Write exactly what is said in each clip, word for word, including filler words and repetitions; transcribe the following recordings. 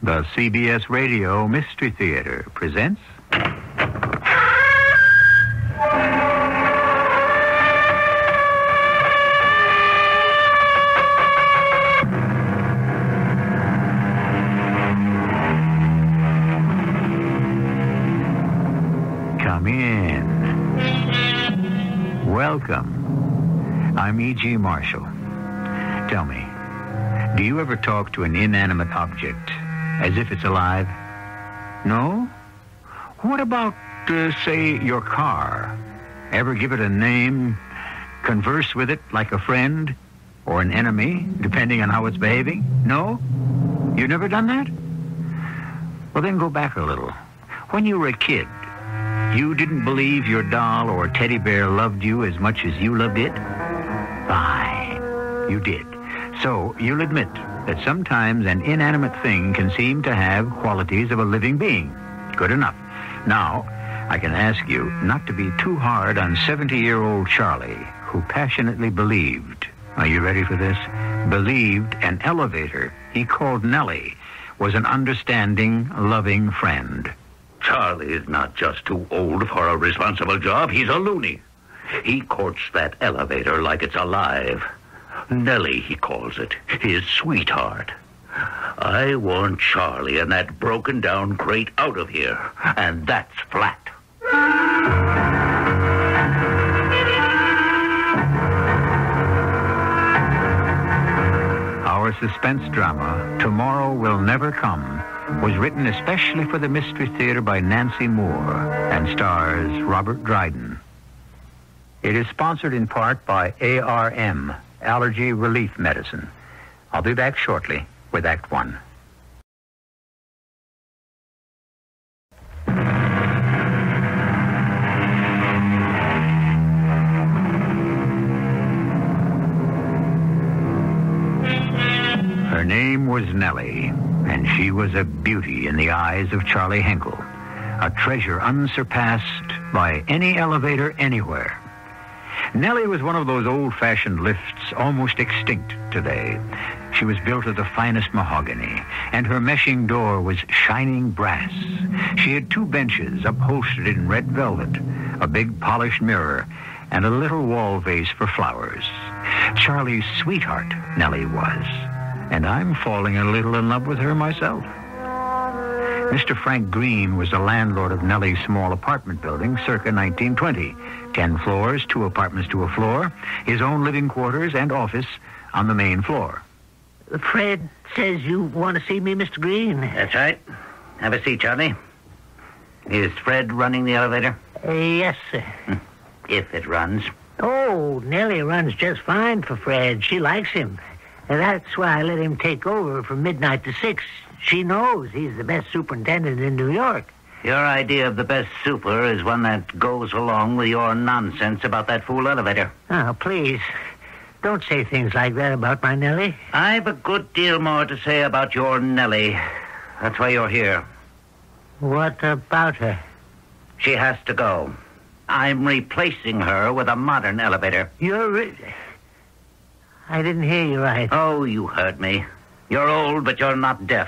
The C B S Radio Mystery Theater presents... Come in. Welcome. I'm E G. Marshall. Tell me, do you ever talk to an inanimate object as if it's alive? No? What about, uh, say, your car? Ever give it a name, converse with it like a friend or an enemy, depending on how it's behaving? No? You've never done that? Well, then go back a little. When you were a kid, you didn't believe your doll or teddy bear loved you as much as you loved it? Fine. You did. So you'll admit that sometimes an inanimate thing can seem to have qualities of a living being. Good enough. Now, I can ask you not to be too hard on seventy-year-old Charlie, who passionately believed, are you ready for this? Believed an elevator he called Nellie was an understanding, loving friend. Charlie is not just too old for a responsible job. He's a loony. He courts that elevator like it's alive. Nellie, he calls it, his sweetheart. I want Charlie and that broken-down crate out of here, and that's flat. Our suspense drama, Tomorrow Will Never Come, was written especially for the Mystery Theater by Nancy Moore and stars Robert Dryden. It is sponsored in part by A R M, Allergy Relief Medicine. I'll be back shortly with Act One. Her name was Nellie, and she was a beauty in the eyes of Charlie Henkel, a treasure unsurpassed by any elevator anywhere. Nellie was one of those old-fashioned lifts almost extinct today. She was built of the finest mahogany, and her meshing door was shining brass. She had two benches upholstered in red velvet, a big polished mirror, and a little wall vase for flowers. Charlie's sweetheart, Nellie was, and I'm falling a little in love with her myself. Mister Frank Green was the landlord of Nellie's small apartment building circa nineteen twenty. Ten floors, two apartments to a floor, his own living quarters and office on the main floor. Fred says you want to see me, Mister Green. That's right. Have a seat, Charlie. Is Fred running the elevator? Uh, yes, sir. If it runs. Oh, Nellie runs just fine for Fred. She likes him. And that's why I let him take over from midnight to six. She knows he's the best superintendent in New York. Your idea of the best super is one that goes along with your nonsense about that fool elevator. Oh, please. Don't say things like that about my Nellie. I've a good deal more to say about your Nellie. That's why you're here. What about her? She has to go. I'm replacing her with a modern elevator. You're... Re- I didn't hear you right. Oh, you heard me. You're old, but you're not deaf.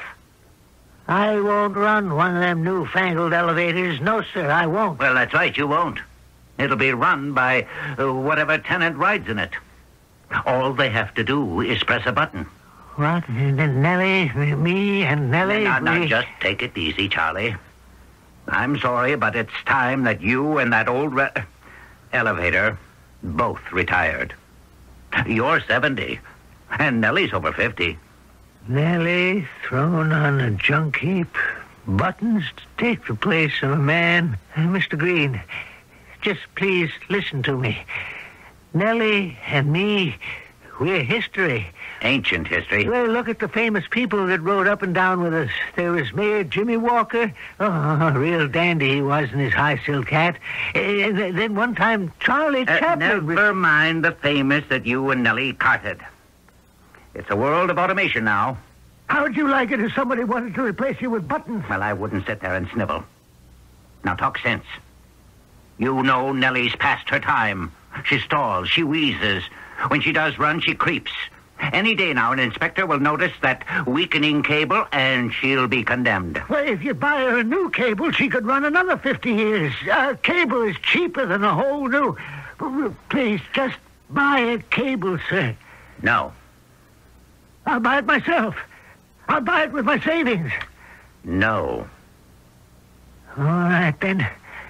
I won't run one of them newfangled elevators. No, sir, I won't. Well, that's right, you won't. It'll be run by uh, whatever tenant rides in it. All they have to do is press a button. What? Nellie, me and Nellie? Now, now, we... just take it easy, Charlie. I'm sorry, but it's time that you and that old re- elevator both retired. You're seventy, and Nellie's over fifty. Nellie thrown on a junk heap. Buttons to take the place of a man. Uh, Mister Green, just please listen to me. Nellie and me, we're history. Ancient history. Well, look at the famous people that rode up and down with us. There was Mayor Jimmy Walker. Oh, a real dandy he was in his high silk hat. And then one time, Charlie Uh, Chaplin... never mind the famous that you and Nellie carted. It's a world of automation now. How'd you like it if somebody wanted to replace you with buttons? Well, I wouldn't sit there and snivel. Now, talk sense. You know Nellie's past her time. She stalls. She wheezes. When she does run, she creeps. Any day now, an inspector will notice that weakening cable, and she'll be condemned. Well, if you buy her a new cable, she could run another fifty years. Uh, cable is cheaper than a whole new... Please, just buy a cable, sir. No. I'll buy it myself. I'll buy it with my savings. No. All right, then.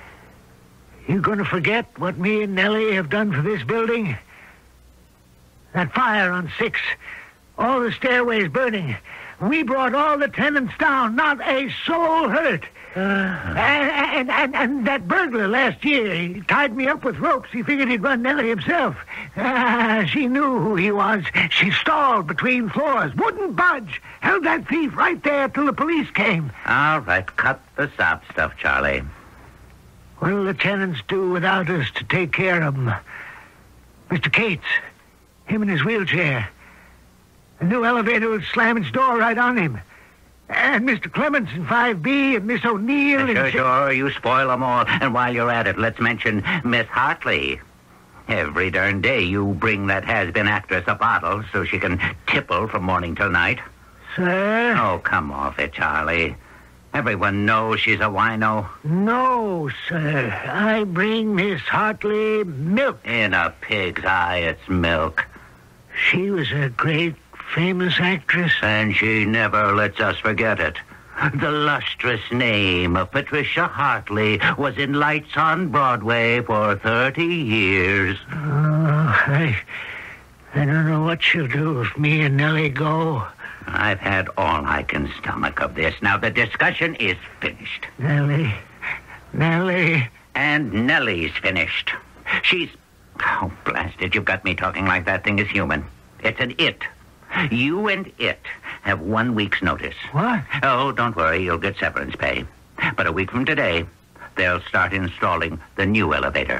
You going to forget what me and Nellie have done for this building? That fire on six, all the stairways burning. We brought all the tenants down, not a soul hurt. Uh, and, and, and, and that burglar last year, he tied me up with ropes. He figured he'd run Nellie himself. Uh, she knew who he was. She stalled between floors, wouldn't budge. Held that thief right there till the police came. All right, cut the sob stuff, Charlie. What'll the tenants do without us to take care of them? Mister Cates, him in his wheelchair. A new elevator will slam its door right on him. And Mister Clements in five B and Miss O'Neill... Uh, and sure, sure, you spoil them all. And while you're at it, let's mention Miss Hartley. Every darn day you bring that has-been actress a bottle so she can tipple from morning till night. Sir? Oh, come off it, Charlie. Everyone knows she's a wino. No, sir. I bring Miss Hartley milk. In a pig's eye, it's milk. She was a great, famous actress. And she never lets us forget it. The lustrous name of Patricia Hartley was in lights on Broadway for thirty years. Oh, I, I don't know what she'll do if me and Nellie go. I've had all I can stomach of this. Now the discussion is finished. Nellie, Nellie. And Nellie's finished. She's... Oh, blast it, you've got me talking like that thing is human. It's an it. You and it have one week's notice. What? Oh, don't worry, you'll get severance pay. But a week from today, they'll start installing the new elevator.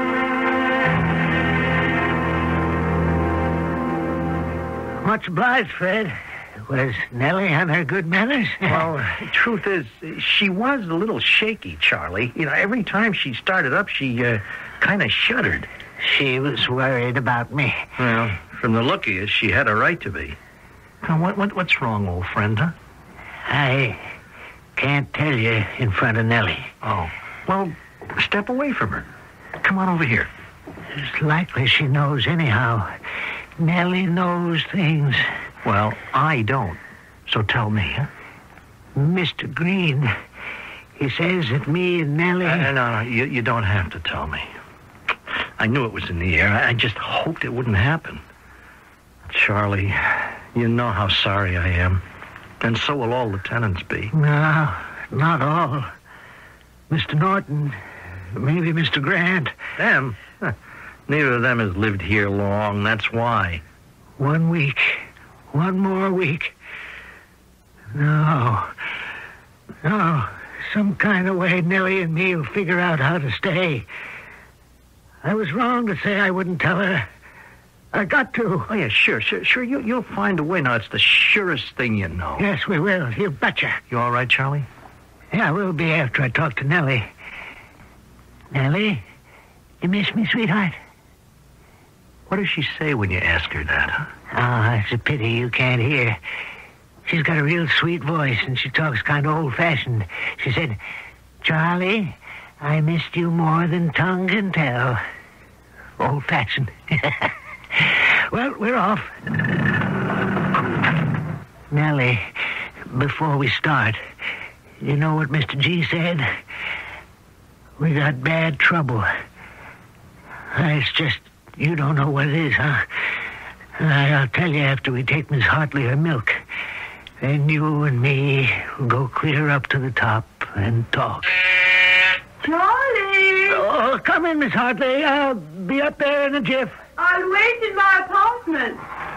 Much obliged, Fred. Was Nellie on her good manners? Well, the truth is, she was a little shaky, Charlie. You know, every time she started up, she uh, kind of shuddered. She was worried about me. Well, from the look of you, she had a right to be. Now, what, what, what's wrong, old friend, huh? I can't tell you in front of Nellie. Oh, well, step away from her. Come on over here. It's likely she knows anyhow. Nellie knows things. Well, I don't. So tell me, huh? Mister Green, he says that me and Nellie... Uh, no, no, you, you don't have to tell me. I knew it was in the air. I, I just hoped it wouldn't happen. Charlie, you know how sorry I am. And so will all the tenants be. No, not all. Mister Norton, maybe Mister Grant. Them? Huh. Neither of them has lived here long, that's why. One week. One more week. No. No. Some kind of way Nellie and me will figure out how to stay. I was wrong to say I wouldn't tell her. I got to. Oh, yeah, sure, sure, sure. You, you'll find a way. Now, it's the surest thing you know. Yes, we will. You betcha. You all right, Charlie? Yeah, we'll be after I talk to Nellie. Nellie, you miss me, sweetheart? What does she say when you ask her that, huh? Oh, it's a pity you can't hear. She's got a real sweet voice, and she talks kind of old-fashioned. She said, Charlie, I missed you more than tongue can tell. Old-fashioned. Well, we're off. Nellie, before we start, you know what Mister G said? We got bad trouble. It's just, you don't know what it is, huh? I'll tell you after we take Miss Hartley her milk. Then you and me will go clear up to the top and talk. Charlie! Oh, come in, Miss Hartley. I'll be up there in a jiff. I'll wait in my apartment.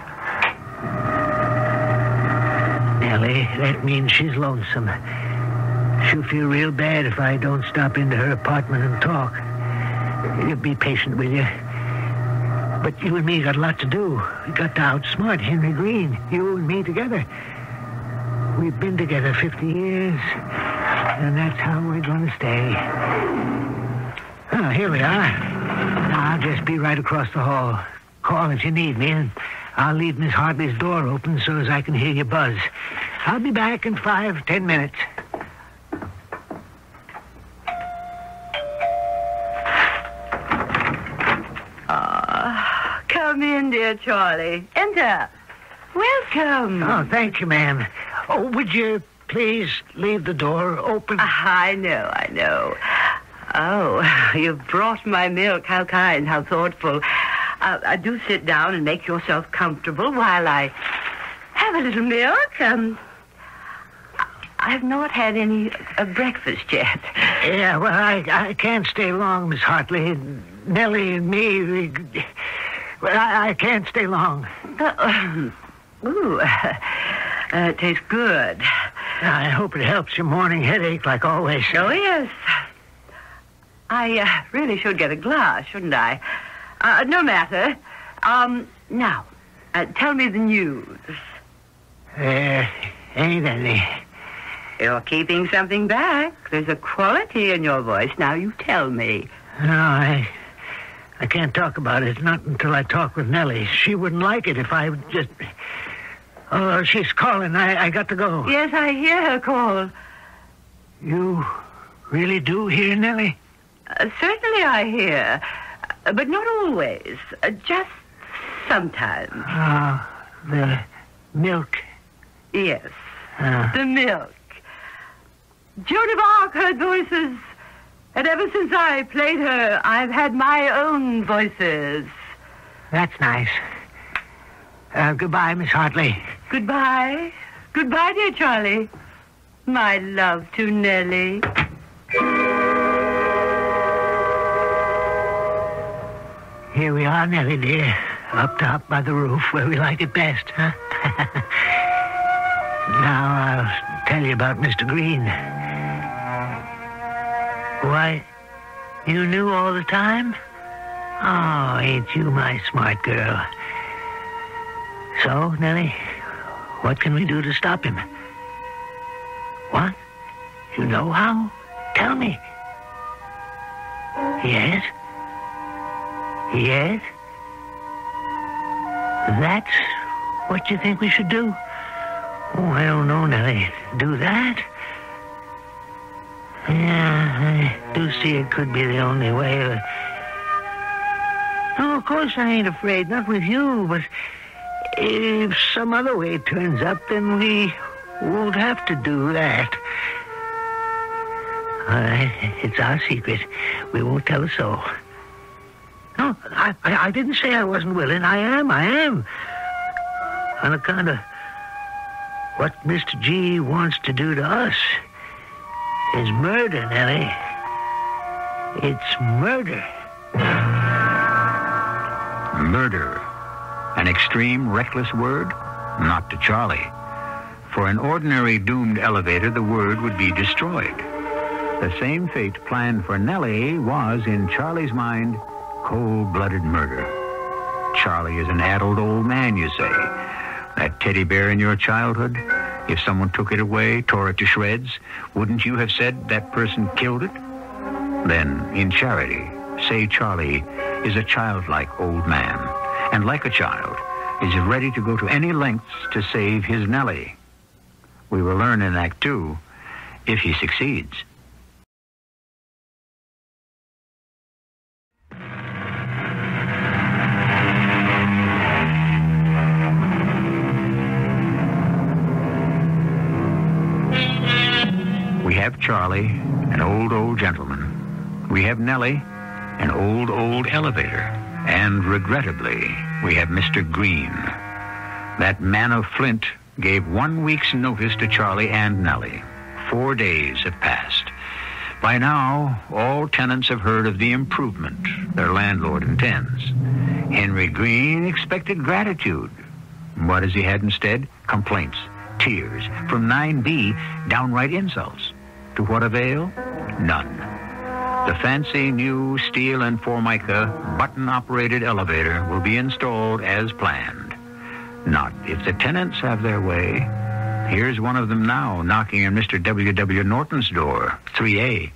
Nellie, that means she's lonesome. She'll feel real bad if I don't stop into her apartment and talk. You'll be patient, will you? But you and me got a lot to do. We got to outsmart Henry Green. You and me together. We've been together fifty years, and that's how we're going to stay. Oh, here we are. I'll just be right across the hall. Call if you need me, and I'll leave Miss Hartley's door open so as I can hear you buzz. I'll be back in five, ten minutes. Ah, come in, dear Charlie. Enter. Welcome. Oh, thank you, ma'am. Oh, would you please leave the door open? I know, I know. Oh, you've brought my milk. How kind, how thoughtful. Uh, uh, do sit down and make yourself comfortable while I have a little milk. Um, I've not had any uh, breakfast yet. Yeah, well, I, I can't stay long, Miss Hartley. Nellie and me, we, well, I, I can't stay long. Uh, ooh, uh, it tastes good. I hope it helps your morning headache like always. Oh, yes. I uh, really should get a glass, shouldn't I? Uh, no matter. Um, now, uh, tell me the news. There ain't any. You're keeping something back. There's a quality in your voice. Now you tell me. No, I... I can't talk about it, not until I talk with Nellie. She wouldn't like it if I would just... Oh, she's calling. I, I got to go. Yes, I hear her call. You really do hear Nellie? Uh, certainly I hear. Uh, but not always. Uh, just sometimes. Ah, uh, the milk. Yes, Uh, the milk. Joan of Arc heard voices. And ever since I played her, I've had my own voices. that's nice. Uh, goodbye, Miss Hartley. Goodbye. Goodbye, dear Charlie. My love to Nellie. Here we are, Nellie, dear. Up top by the roof, where we like it best, huh? Now I'll tell you about Mister Green. Why, you knew all the time? Oh, ain't you my smart girl? So, Nellie, what can we do to stop him? What? You know how? Tell me. Yes? Yes? That's what you think we should do? Oh, I don't know, Nellie. Do that? Yeah, I do see it could be the only way. No, of course I ain't afraid, not with you, but if some other way turns up, then we won't have to do that. All right, it's our secret. We won't tell a soul. No, I, I, I didn't say I wasn't willing. I am, I am. On account of what Mister G wants to do to us is murder, Nellie. It's murder. Murder. An extreme, reckless word? Not to Charlie. For an ordinary doomed elevator, the word would be destroyed. The same fate planned for Nellie was, in Charlie's mind, cold-blooded murder. Charlie is an addled old man, you say. That teddy bear in your childhood, if someone took it away, tore it to shreds, wouldn't you have said that person killed it? Then, in charity, say Charlie is a childlike old man, and like a child, is ready to go to any lengths to save his Nellie. We will learn in Act Two if he succeeds. We have Charlie, an old, old gentleman. We have Nellie, an old, old elevator. And regrettably, we have Mister Green. That man of flint gave one week's notice to Charlie and Nellie. Four days have passed. By now, all tenants have heard of the improvement their landlord intends. Henry Green expected gratitude. What has he had instead? Complaints, tears. From nine B, downright insults. To what avail? None. The fancy new steel and formica button-operated elevator will be installed as planned. Not if the tenants have their way. Here's one of them now, knocking on Mister W W Norton's door, three A.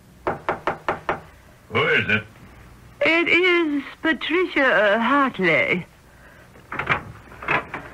Who is it? It is Patricia Hartley.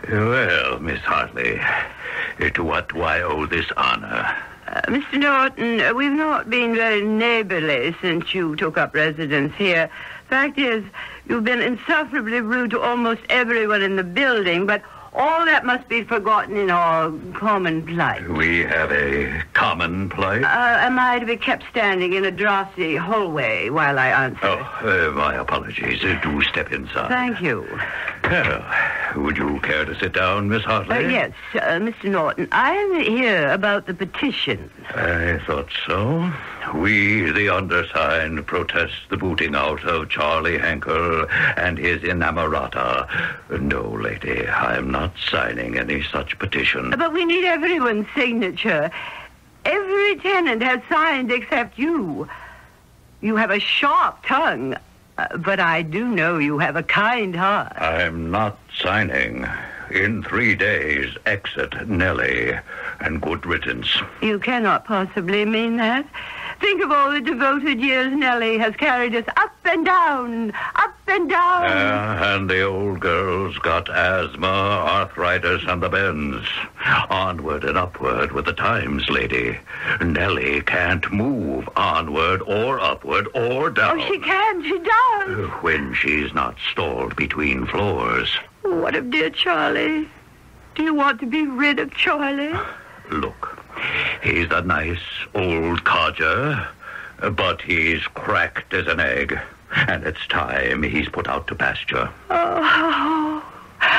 Well, Miss Hartley, to what do I owe this honor? Uh, Mister Norton, uh, we've not been very neighborly since you took up residence here. Fact is, you've been insufferably rude to almost everyone in the building, but all that must be forgotten in our common plight. We have a common plight? Uh, am I to be kept standing in a draughty hallway while I answer? Oh, uh, my apologies. Uh, do step inside. Thank you. Well, would you care to sit down, Miss Hartley? Uh, yes, uh, Mister Norton. I am here about the petition. I thought so. We, the undersigned, protest the booting out of Charlie Henkel and his inamorata. No, lady, I am not signing any such petition. But we need everyone's signature. Every tenant has signed except you. You have a sharp tongue, uh, but I do know you have a kind heart. I'm not signing. In three days, exit Nellie, and good riddance. You cannot possibly mean that. Think of all the devoted years Nellie has carried us up and down, up and down. Uh, and the old girl's got asthma, arthritis, and the bends. Onward and upward with the times, lady. Nellie can't move onward or upward or down. Oh, she can, she does. When she's not stalled between floors. What of dear Charlie? Do you want to be rid of Charlie? Look, he's a nice old codger, but he's cracked as an egg, and it's time he's put out to pasture. Oh,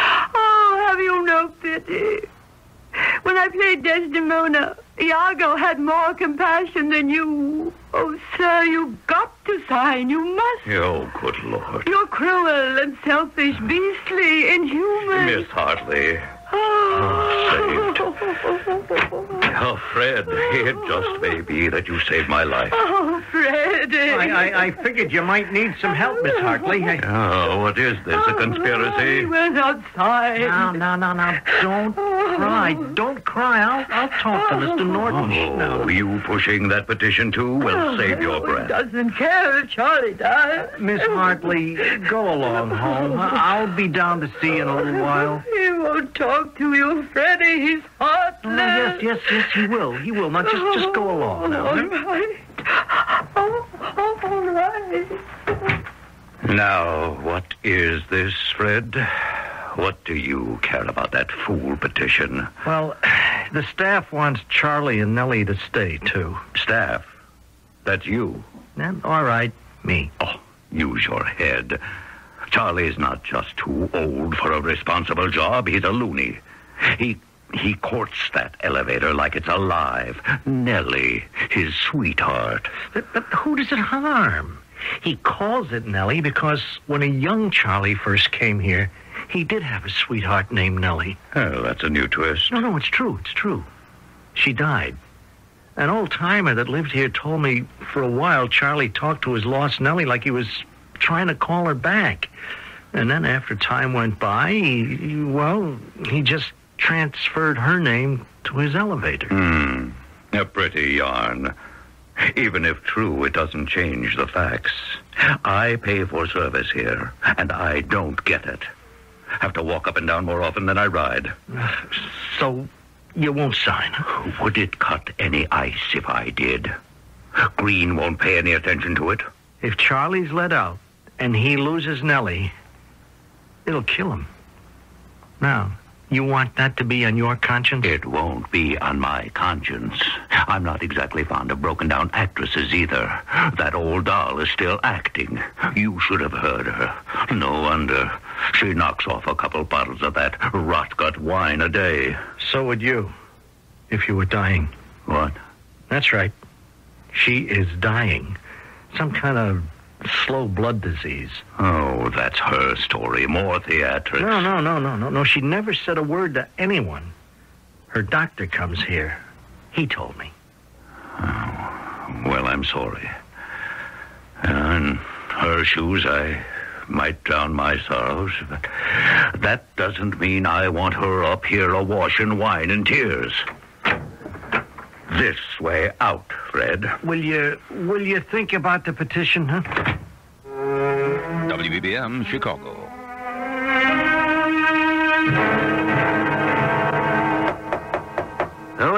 oh, have you no pity? When I played Desdemona, Iago had more compassion than you. Oh, sir, you've got to sign. You must. Oh, good Lord. You're cruel and selfish, beastly, inhuman. Miss Hartley. Oh, saved. Oh, Fred, it just may be that you saved my life. Oh, Fred. I, I, I figured you might need some help, Miss Hartley. I... Oh, what is this, a conspiracy? I went outside. No, no, no, no. Don't cry. Don't cry. I'll, I'll talk to Mister Norton. Oh, No. you pushing that petition too will save your He breath. doesn't care if Charlie dies. Miss Hartley, go along home. I'll be down to see you in a little while. He won't talk to you, Freddie. He's heartless. Oh, yes, yes, yes, he will. He will. Now, just, just go along now. All right. Oh, all right. Now, what is this, Fred? What do you care about that fool petition? Well, the staff wants Charlie and Nellie to stay, too. Staff? That's you. And, all right, me. Oh, use your head. Charlie's not just too old for a responsible job. He's a loony. He he courts that elevator like it's alive. Nellie, his sweetheart. But, but who does it harm? He calls it Nellie because when a young Charlie first came here, he did have a sweetheart named Nellie. Well, that's a new twist. No, no, it's true. It's true. She died. An old-timer that lived here told me for a while Charlie talked to his lost Nellie like he was trying to call her back. And then after time went by, he, he, well, he just transferred her name to his elevator. Hmm. A pretty yarn. Even if true, it doesn't change the facts. I pay for service here, and I don't get it. Have to walk up and down more often than I ride. So you won't sign? Would it cut any ice if I did? Green won't pay any attention to it. If Charlie's let out and he loses Nellie, it'll kill him. Now, you want that to be on your conscience? It won't be on my conscience. I'm not exactly fond of broken-down actresses either. That old doll is still acting. You should have heard her. No wonder. She knocks off a couple bottles of that rot-gut wine a day. So would you, if you were dying. What? That's right. She is dying. Some kind of slow blood disease. Oh, that's her story. More theatrics. No, no, no, no, no, no. She never said a word to anyone. Her doctor comes here. He told me. Oh, well, I'm sorry. In her shoes, I might drown my sorrows, but that doesn't mean I want her up here awash in wine and tears. This way out, Fred. Will you, will you think about the petition, huh? W B B M, Chicago.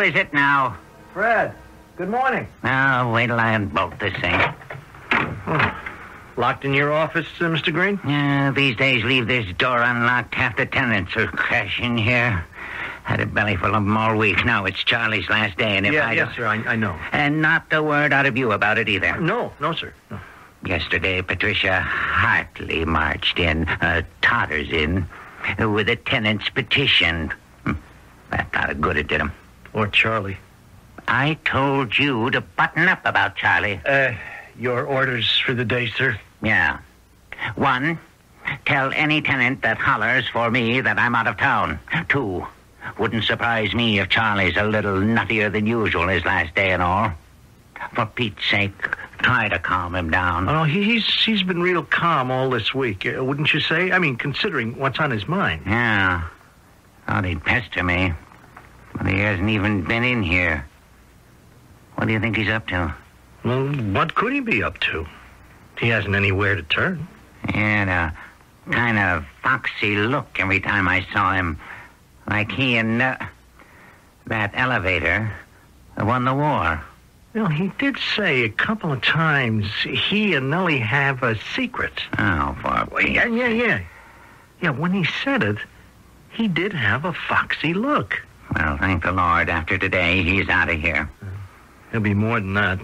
is it now? Fred, good morning. Oh, wait till I unbolt this thing. Oh, locked in your office, uh, Mister Green? Yeah, these days leave this door unlocked. Half the tenants are crashing here. Had a belly full of them all week. Now it's Charlie's last day, and if yeah, I yes, don't... sir, I, I know. And not a word out of you about it either. No, no, sir. No. Yesterday, Patricia Hartley marched in, uh, totters in, uh, with a tenant's petition. Hmm. That got a good it did him. Or Charlie. I told you to button up about Charlie. Uh, your orders for the day, sir? Yeah. One, tell any tenant that hollers for me that I'm out of town. Two, wouldn't surprise me if Charlie's a little nuttier than usual his last day and all. For Pete's sake, try to calm him down. Oh, he, he's he's been real calm all this week, uh, wouldn't you say? I mean, considering what's on his mind. Yeah. Thought he'd pester me. But he hasn't even been in here. What do you think he's up to? Well, what could he be up to? He hasn't anywhere to turn. He had a kind of foxy look every time I saw him. Like he and uh, that elevator won the war. Well, he did say a couple of times he and Nellie have a secret. Oh, for Well, yeah, yeah, yeah. Yeah, when he said it, he did have a foxy look. Well, thank the Lord, after today, he's out of here. There'll be more than that.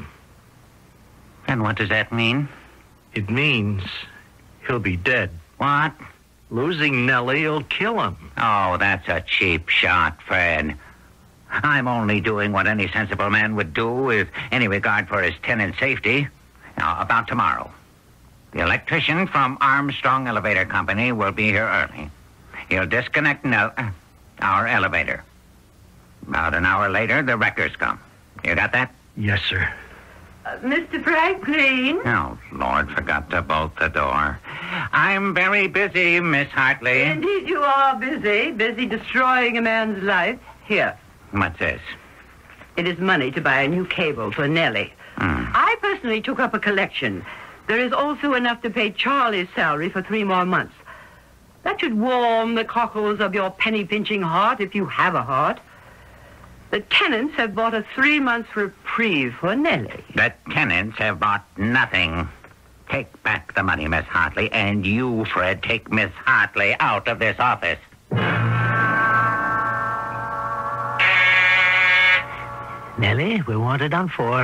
And what does that mean? It means he'll be dead. What? Losing Nellie will kill him. Oh, that's a cheap shot, Fred. I'm only doing what any sensible man would do with any regard for his tenant's safety. Now, about tomorrow. The electrician from Armstrong Elevator Company will be here early. He'll disconnect Nell- our elevator. About an hour later, the wreckers come. You got that? Yes, sir. Uh, Mister Franklin? Oh, Lord, forgot to bolt the door. I'm very busy, Miss Hartley. Indeed, you are busy. Busy destroying a man's life. Here. What's this? It is money to buy a new cable for Nellie. Hmm. I personally took up a collection. There is also enough to pay Charlie's salary for three more months. That should warm the cockles of your penny-pinching heart, if you have a heart. The tenants have bought a three-month reprieve for Nellie. The tenants have bought nothing. Take back the money, Miss Hartley, and you, Fred, take Miss Hartley out of this office. Nellie, we wanted on four.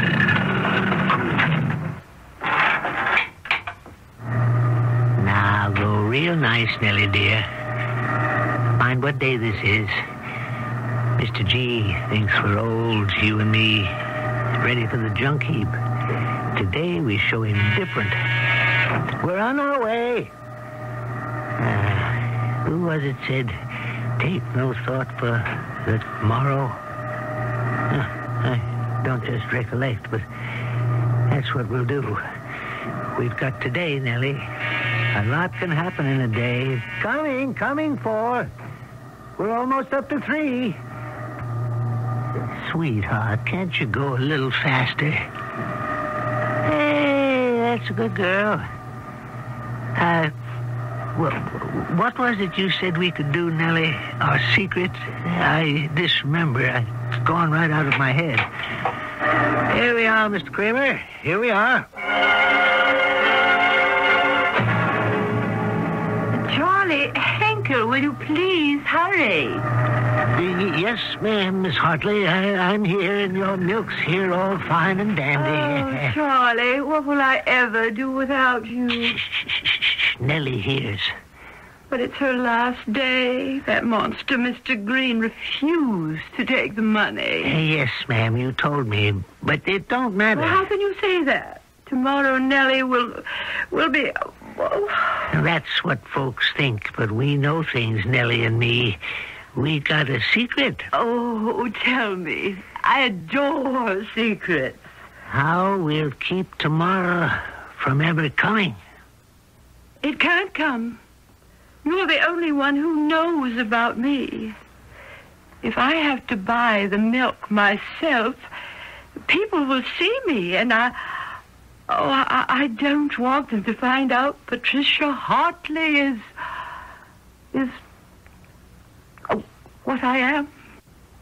Now, go real nice, Nellie, dear. Mind what day this is. Mister G thinks we're old, you and me, ready for the junk heap. Today we show him different. We're on our way. Uh, who was it said, take no thought for the tomorrow? Uh, I don't just recollect, but that's what we'll do. We've got today, Nellie. A lot can happen in a day. Coming, coming, four. We're almost up to three. Sweetheart, can't you go a little faster? Hey, that's a good girl. Uh, well, what was it you said we could do, Nellie? Our secret? I disremember. It's gone right out of my head. Here we are, Mister Kramer. Here we are. Charlie, Henkel, will you please hurry? Y- Yes, ma'am, Miss Hartley. I- I'm here, and your milk's here all fine and dandy. Oh, Charlie, what will I ever do without you? Shh, shh, shh, shh, shh. Nellie hears. But it's her last day. That monster, Mister Green, refused to take the money. Yes, ma'am, you told me, but it don't matter. Well, how can you say that? Tomorrow Nellie will will be... Oh. That's what folks think, but we know things, Nellie and me. We got a secret. Oh, tell me. I adore secrets. How we'll keep tomorrow from ever coming. It can't come. You're the only one who knows about me. If I have to buy the milk myself, people will see me, and I... Oh, I, I don't want them to find out Patricia Hartley is... is... Oh, what I am.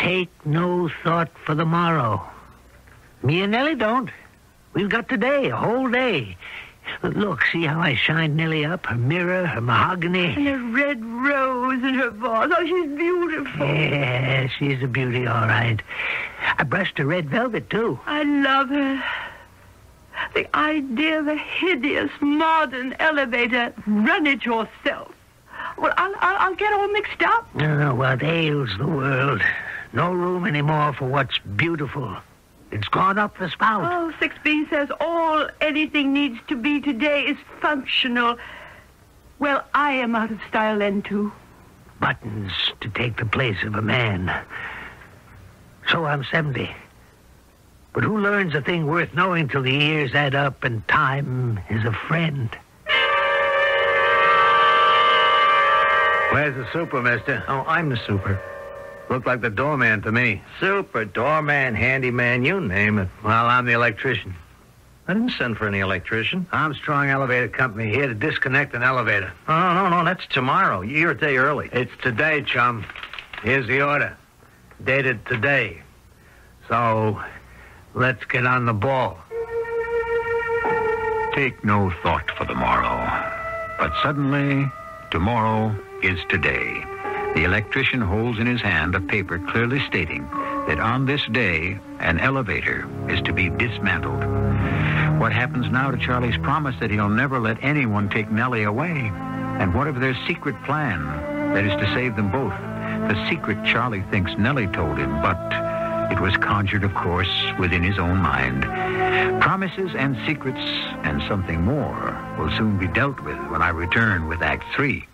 take no thought for the morrow. Me and Nellie don't. We've got today, a whole day. Look, see how I shined Nellie up? Her mirror, her mahogany. And a red rose in her vase. Oh, she's beautiful. Yeah, she's a beauty, all right. I brushed her red velvet, too. I love her. The idea of a hideous, modern elevator. Run it yourself. Well, I'll, I'll, I'll get all mixed up. No, no, what ails the world? No room anymore for what's beautiful. It's gone up the spout. Oh, six B says all anything needs to be today is functional. Well, I am out of style then, too. Buttons to take the place of a man. So I'm seventy. But who learns a thing worth knowing till the years add up and time is a friend? Where's the super, mister? Oh, I'm the super. Looked like the doorman to me. Super, doorman, handyman, you name it. Well, I'm the electrician. I didn't send for any electrician. Armstrong Elevator Company, here to disconnect an elevator. Oh, no, no, that's tomorrow. You're a day early. It's today, chum. Here's the order. Dated today. So, let's get on the ball. Take no thought for the morrow. But suddenly, tomorrow is today. The electrician holds in his hand a paper clearly stating that on this day, an elevator is to be dismantled. What happens now to Charlie's promise that he'll never let anyone take Nellie away? And what of their secret plan, that is to save them both? The secret Charlie thinks Nellie told him, but it was conjured, of course, within his own mind. Promises and secrets and something more will soon be dealt with when I return with Act Three.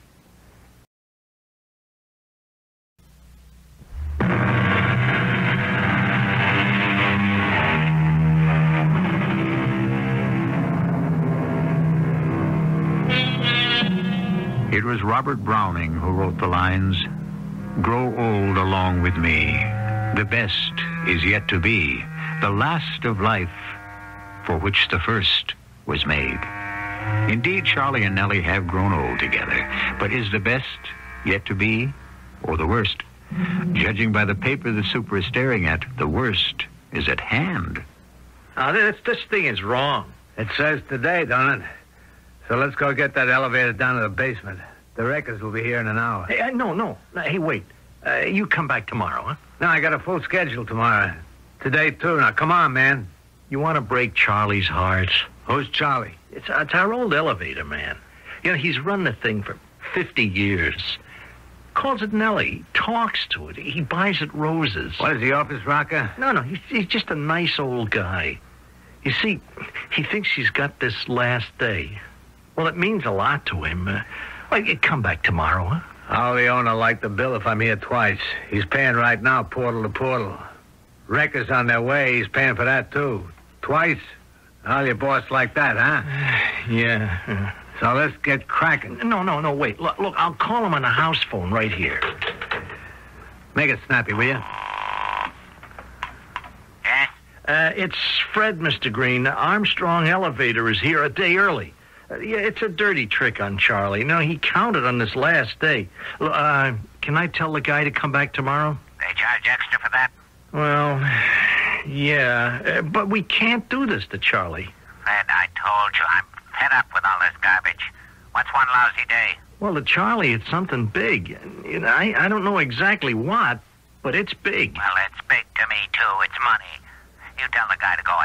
It was Robert Browning who wrote the lines, "Grow old along with me. The best is yet to be, the last of life for which the first was made." Indeed, Charlie and Nellie have grown old together, but is the best yet to be, or the worst? Judging by the paper the super is staring at, the worst is at hand. Now, this, this thing is wrong. It says today, don't it? So let's go get that elevator down to the basement. The wreckers will be here in an hour. Hey, uh, no, no. Uh, Hey, wait. Uh, you come back tomorrow, huh? No, I got a full schedule tomorrow. Today, too. Now, come on, man. You want to break Charlie's heart? Who's Charlie? It's, it's our old elevator man. You know, he's run the thing for fifty years. Calls it Nellie. Talks to it. He buys it roses. What is he, office rocker? No, no. He's, he's just a nice old guy. You see, he thinks he's got this last day. Well, it means a lot to him. Uh, well, you come back tomorrow, huh? How the owner like the bill if I'm here twice? He's paying right now, portal to portal. Wreckers on their way. He's paying for that, too. Twice? How your boss like that, huh? Yeah. yeah. So let's get cracking. No, no, no, wait. Look, look, I'll call him on the house phone right here. Make it snappy, will you? Yes? Uh, it's Fred, Mister Green. Armstrong Elevator is here a day early. Uh, yeah, it's a dirty trick on Charlie. No, he counted on this last day. L- Uh, can I tell the guy to come back tomorrow? They charge extra for that? Well, yeah, uh, but we can't do this to Charlie. Fred, I told you, I'm fed up with all this garbage. What's one lousy day? Well, to Charlie, it's something big. You know, I, I don't know exactly what, but it's big. Well, it's big to me, too. It's money. You tell the guy to go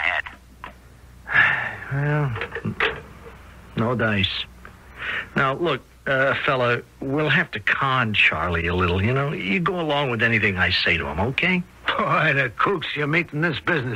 ahead. Well, no dice. Now, look, uh, fella, we'll have to con Charlie a little, you know. You go along with anything I say to him, okay? Boy, the kooks you meet in this business.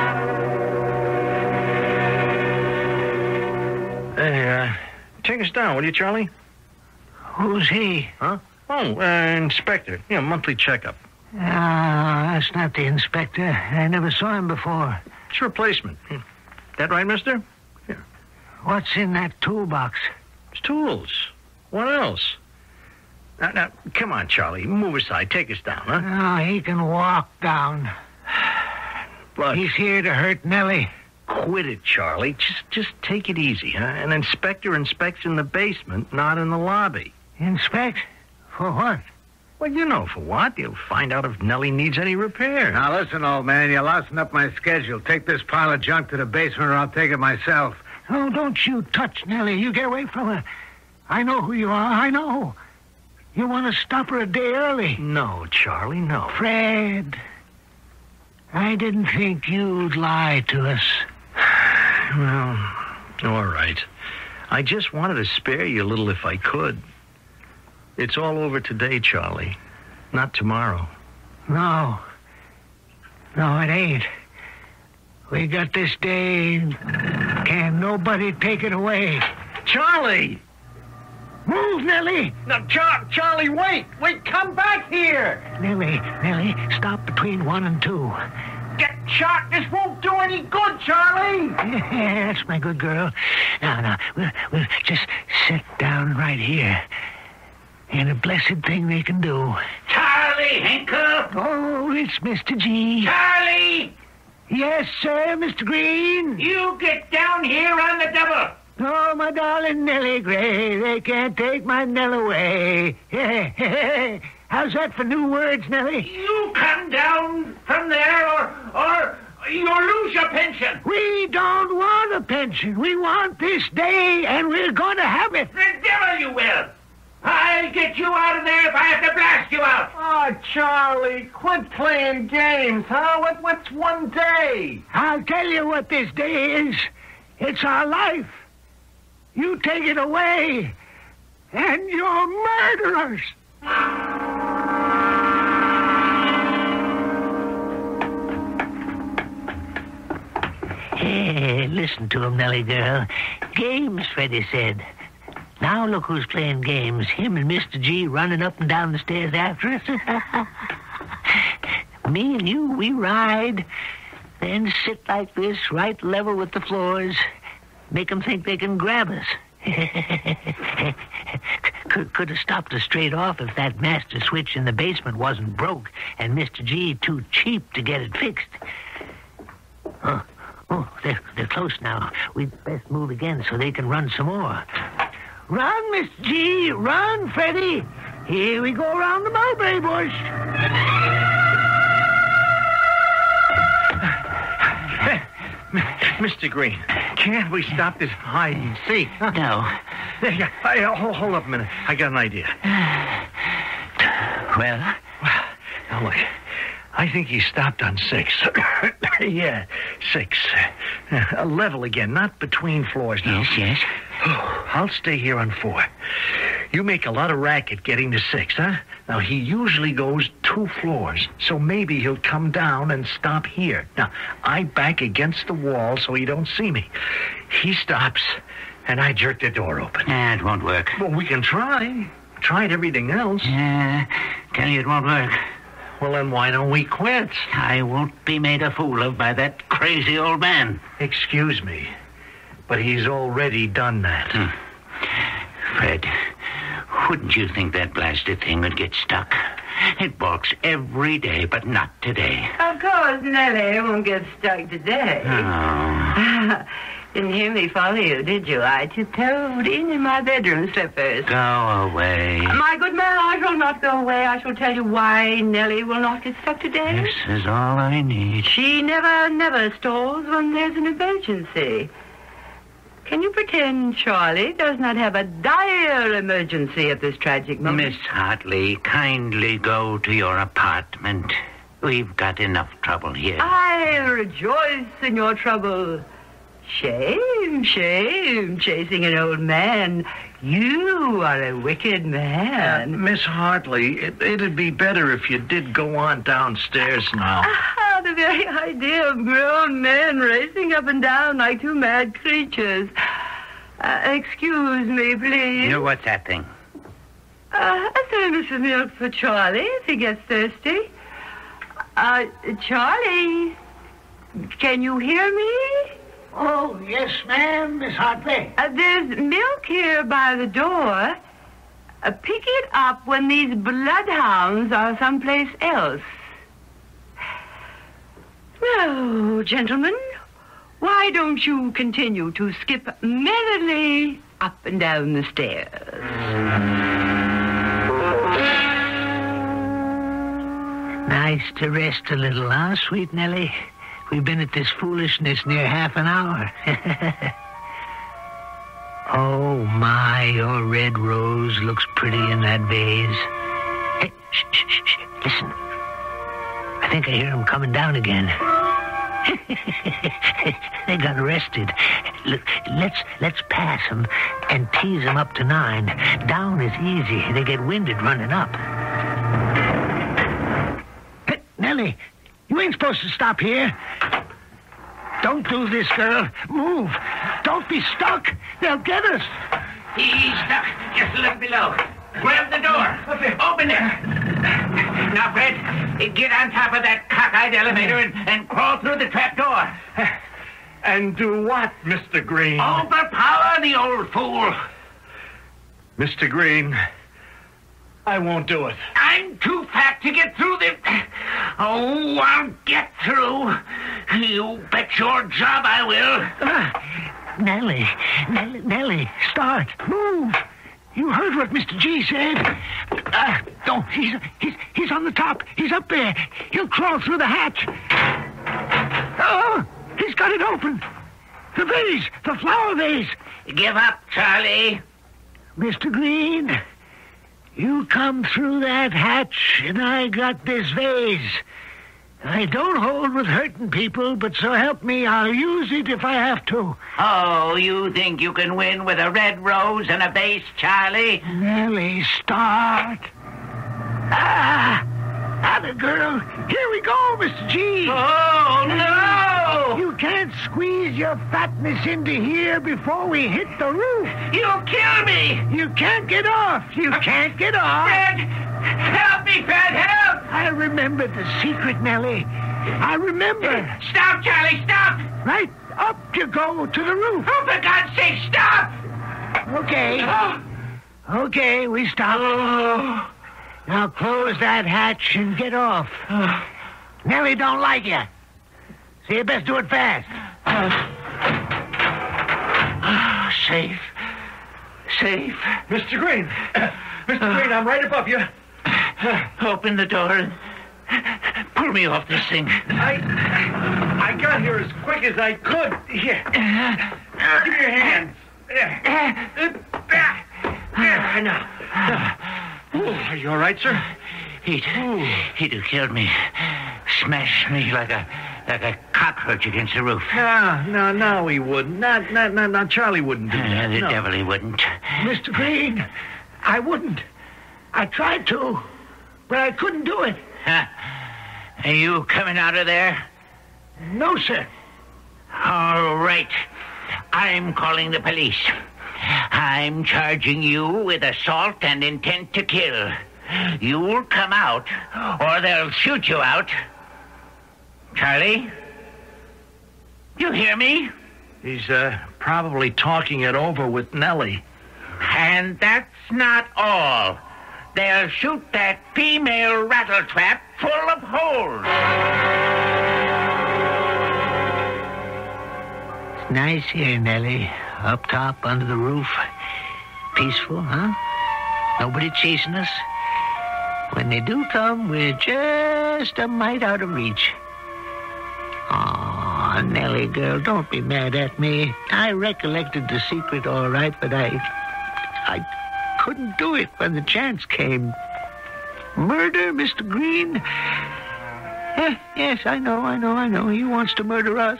Hey, uh, take us down, will you, Charlie? Who's he? Huh? Oh, uh, inspector. Yeah, monthly checkup. Ah, that's not the inspector. I never saw him before. It's a replacement. That right, mister? What's in that toolbox? It's tools. What else? Now, now, come on, Charlie. Move aside. Take us down, huh? Oh, he can walk down. Look, He's here to hurt Nellie. quit it, Charlie. Just, just take it easy, huh? An inspector inspects in the basement, not in the lobby. Inspect? For what? Well, you know for what. You'll find out if Nellie needs any repair. Now, listen, old man, you're lousing up my schedule. Take this pile of junk to the basement or I'll take it myself. Oh, don't you touch Nellie. You get away from her. I know who you are. I know. You want to stop her a day early. No, Charlie, no. Fred, I didn't think you'd lie to us. Well, all right. I just wanted to spare you a little if I could. It's all over today, Charlie. Not tomorrow. No. No, it ain't. We got this day. Can't nobody take it away. Charlie! Move, Nellie! No, Char- Charlie, wait! Wait, come back here! Nellie, Nellie, stop between one and two. Get shot! This won't do any good, Charlie! Yeah, that's my good girl. Now, now, we'll, we'll just sit down right here. And a blessed thing they can do. Charlie, Hinkle! Oh, it's Mister G. Charlie! Yes, sir, Mister Green. You get down here on the double! Oh, my darling Nellie Gray, they can't take my Nell away. How's that for new words, Nellie? You come down from there or, or you'll lose your pension. We don't want a pension. We want this day, and we're going to have it. The devil you will! I'll get you out of there if I have to blast you out. Oh, Charlie, quit playing games, huh? What, what's one day? I'll tell you what this day is. It's our life. You take it away, and you're murderers. Hey, listen to him, Nellie girl. Games, Freddie said. Now look who's playing games. Him and Mister G running up and down the stairs after us. Me and you, we ride, then sit like this, right level with the floors. Make them think they can grab us. could, could have stopped us straight off if that master switch in the basement wasn't broke and Mister G too cheap to get it fixed. Oh, oh they're, they're close now. We'd best move again so they can run some more. Run, Mister G! Run, Freddie! Here we go around the mulberry bush. Mister Green, can't we stop this hide and seek? Huh? No. Yeah, yeah. I, uh, hold, hold up a minute. I got an idea. Well? Well, now look. I think he stopped on six. Yeah, six. Uh, a level again, not between floors now. Yes, yes. Oh, I'll stay here on four. You make a lot of racket getting to six, huh? Now, he usually goes two floors, so maybe he'll come down and stop here. Now, I back against the wall so he don't see me. He stops, and I jerk the door open. Nah, it won't work. Well, we can try. Tried everything else. Yeah, tell you it won't work. Well, then why don't we quit? I won't be made a fool of by that crazy old man. Excuse me, but he's already done that. Hmm. Fred, wouldn't you think that blasted thing would get stuck? It balks every day, but not today. Of course, Nellie won't get stuck today. Oh. Didn't hear me follow you, did you? I tiptoed in in my bedroom slippers. Go away. My good man, I shall not go away. I shall tell you why Nellie will not get stuck today. This is all I need. She never, never stalls when there's an emergency. Can you pretend Charlie does not have a dire emergency at this tragic moment? Miss Hartley, kindly go to your apartment. We've got enough trouble here. I rejoice in your trouble. Shame, shame, chasing an old man. You are a wicked man. Uh, Miss Hartley, it, it'd be better if you did go on downstairs now. Ah, the very idea of grown men racing up and down like two mad creatures. Uh, excuse me, please. You, what's that thing? Uh, a thermos of milk for Charlie if he gets thirsty. Uh, Charlie, can you hear me? Oh, yes, ma'am, Miss Hartley. Uh, there's milk here by the door. Uh, pick it up when these bloodhounds are someplace else. Now, gentlemen, why don't you continue to skip merrily up and down the stairs? Nice to rest a little, huh, sweet Nellie? We've been at this foolishness near half an hour. Oh, my, your red rose looks pretty in that vase. Hey, shh, shh, shh, shh. Listen. I think I hear him coming down again. They got arrested. Look, let's let's pass them and tease them up to nine. Down is easy. They get winded running up. Hey, Nellie, you ain't supposed to stop here. Don't do this, girl. Move. Don't be stuck. They'll get us. He's stuck just a little below. Grab the door. Open it. Now, Fred, get on top of that cockeyed elevator and, and crawl through the trap door. And do what, Mister Green? Overpower the old fool. Mister Green, I won't do it. I'm too fat to get through this. Oh, I'll get through. You bet your job I will. Uh, Nellie, Nellie, Nellie, start. Move. You heard what Mister G said. Uh, don't. He's, he's, he's on the top. He's up there. He'll crawl through the hatch. Oh, he's got it open. The vase, the flower vase. Give up, Charlie. Mister Green, you come through that hatch, and I got this vase. I don't hold with hurting people, but so help me, I'll use it if I have to. Oh, you think you can win with a red rose and a vase, Charlie? Nellie, start. Ah! Atta girl. Here we go, Mister G. Oh, no! You can't squeeze your fatness into here before we hit the roof. You'll kill me! You can't get off. You can't get off. Fred! Help me, Fred! Help! I remember the secret, Nellie. I remember. Stop, Charlie, stop! Right up you go to the roof. Oh, for God's sake, stop! Okay. Oh. Okay, we stop. Oh. Now close that hatch and get off. Oh. Nellie don't like you. So you best do it fast. Oh, safe. Safe. Mister Green. Mister Green, I'm right above you. Open the door and pull me off this thing. I I got here as quick as I could. Here. Give me your hands. There. There, now. Are you all right, sir? He'd, he'd have killed me. Smashed me like a like a cockroach against the roof. No, no, no, he wouldn't. Not, not, not, not Charlie wouldn't do that. Uh, the no. devil he wouldn't. Mister Green, I wouldn't. I tried to, but I couldn't do it. Huh? Are you coming out of there? No, sir. All right. I'm calling the police. I'm charging you with assault and intent to kill. You'll come out, or they'll shoot you out. Charlie? You hear me? He's uh, probably talking it over with Nellie. And that's not all. They'll shoot that female rattletrap full of holes. It's nice here, Nellie. Up top, under the roof. Peaceful, huh? Nobody chasing us. When they do come, we're just a mite out of reach. Aw, Nellie, girl, don't be mad at me. I recollected the secret all right, but I... I couldn't do it when the chance came. Murder, Mister Green? Eh, yes, I know, I know, I know. He wants to murder us.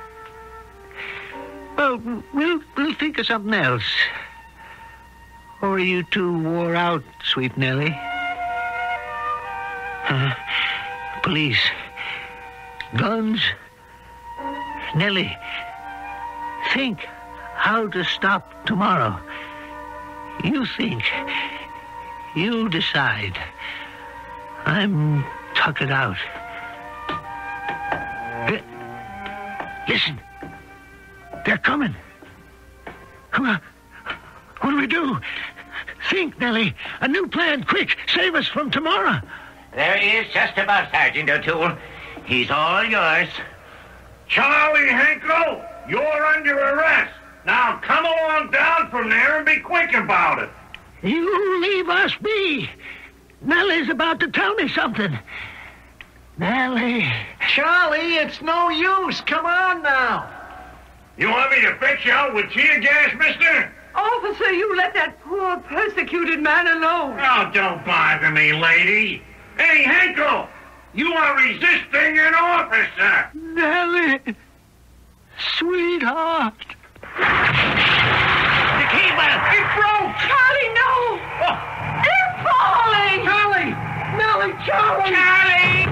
Well, we'll, we'll think of something else. Or are you too wore out, sweet Nellie? Uh, police. Guns. Nellie, think how to stop tomorrow. You think. You decide. I'm tuckered out. Uh, listen. They're coming. Come on. What do we do? Think, Nellie. A new plan, quick. Save us from tomorrow. There he is, just about, Sergeant O'Toole. He's all yours. Charlie Henkel, you're under arrest. Now come along down from there and be quick about it. You leave us be. Nellie's about to tell me something. Nellie. Charlie, it's no use. Come on now. You want me to fetch you out with tear gas, mister? Officer, you let that poor persecuted man alone. Oh, don't bother me, lady. Hey, Henkel, you are resisting an officer. Nellie. Sweetheart. The cable! It broke! Charlie, no! Oh. They're falling! Charlie! Nellie, Charlie! Charlie!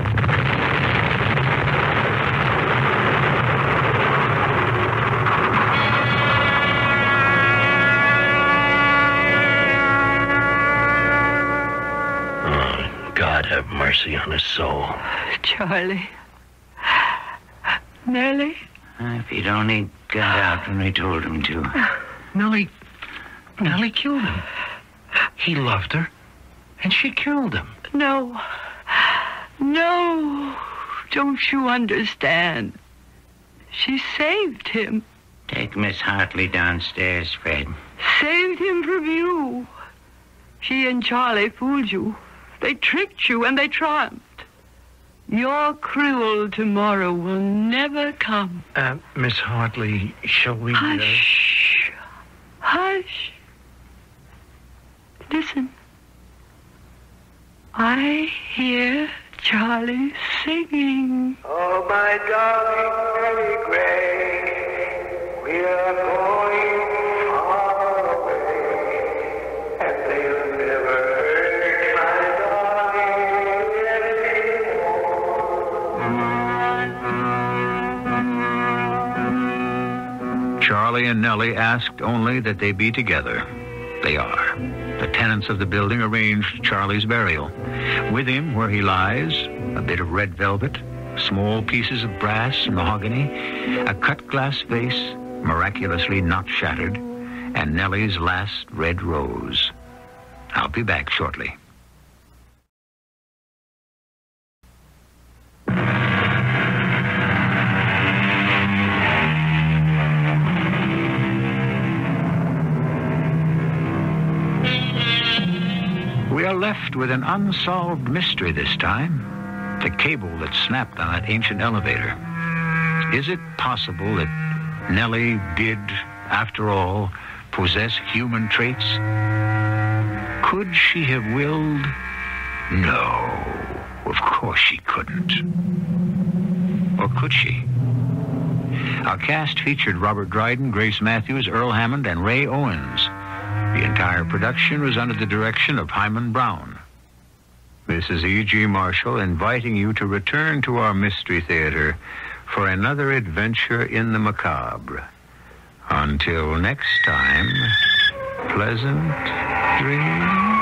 Oh, God have mercy on his soul. Charlie. Nellie? If he'd only got out when we told him to. Nellie, Nellie killed him. He loved her, and she killed him. No. No. Don't you understand? She saved him. Take Miss Hartley downstairs, Fred. Saved him from you. She and Charlie fooled you. They tricked you, and they triumphed. Your cruel tomorrow will never come. Uh, Miss Hartley, shall we... Uh... Hush. Hush. Listen. I hear Charlie singing. Oh, my darling Nellie Gray, we are going far away, and they'll never hurt my darling anymore. Charlie and Nellie asked only that they be together. They are. The tenants of the building arranged Charlie's burial. With him, where he lies, a bit of red velvet, small pieces of brass and mahogany, a cut glass vase, miraculously not shattered, and Nellie's last red rose. I'll be back shortly. We are left with an unsolved mystery this time. The cable that snapped on that ancient elevator. Is it possible that Nellie did, after all, possess human traits? Could she have willed? No, of course she couldn't. Or could she? Our cast featured Robert Dryden, Grace Matthews, Earl Hammond, and Ray Owens. The entire production was under the direction of Hyman Brown. This is E G. Marshall inviting you to return to our Mystery Theater for another adventure in the macabre. Until next time, pleasant dreams.